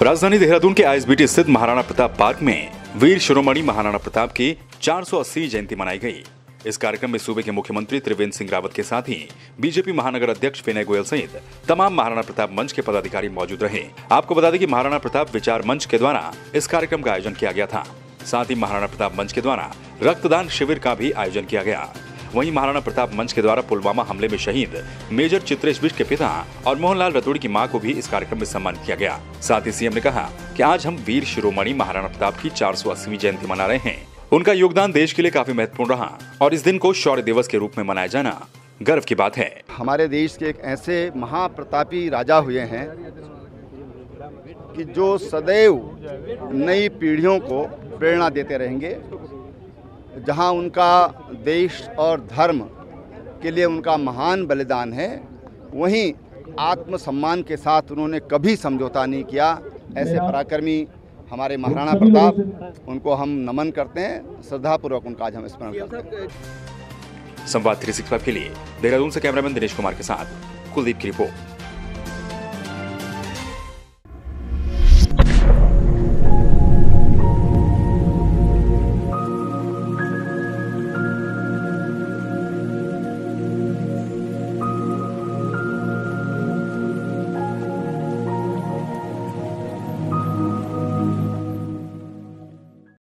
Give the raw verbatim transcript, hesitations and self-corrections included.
राजधानी देहरादून के आईएसबीटी स्थित महाराणा प्रताप पार्क में वीर शिरोमणि महाराणा प्रताप की चार सौ अस्सी जयंती मनाई गई। इस कार्यक्रम में सूबे के मुख्यमंत्री त्रिवेंद्र सिंह रावत के साथ ही बीजेपी महानगर अध्यक्ष विनय गोयल सहित तमाम महाराणा प्रताप मंच के पदाधिकारी मौजूद रहे। आपको बता दें कि महाराणा प्रताप विचार मंच के द्वारा इस कार्यक्रम का आयोजन किया गया था। साथ ही महाराणा प्रताप मंच के द्वारा रक्तदान शिविर का भी आयोजन किया गया। वहीं महाराणा प्रताप मंच के द्वारा पुलवामा हमले में शहीद मेजर चित्रेश बिष्ट के पिता और मोहनलाल रतूड़ी की मां को भी इस कार्यक्रम में सम्मानित किया गया। साथ ही सीएम ने कहा कि आज हम वीर शिरोमणि महाराणा प्रताप की चार सौ अस्सीवीं जयंती मना रहे हैं। उनका योगदान देश के लिए काफी महत्वपूर्ण रहा और इस दिन को शौर्य दिवस के रूप में मनाया जाना गर्व की बात है। हमारे देश के एक ऐसे महाप्रतापी राजा हुए हैं कि जो सदैव नई पीढ़ियों को प्रेरणा देते रहेंगे। जहां उनका देश और धर्म के लिए उनका महान बलिदान है, वहीं आत्मसम्मान के साथ उन्होंने कभी समझौता नहीं किया। ऐसे पराक्रमी हमारे महाराणा प्रताप, उनको हम नमन करते हैं, श्रद्धापूर्वक उनका आज हम स्मरण करते हैं। संवाद तीन सौ पैंसठ के लिए देहरादून से कैमरामैन दिनेश कुमार के साथ कुलदीप की रिपोर्ट।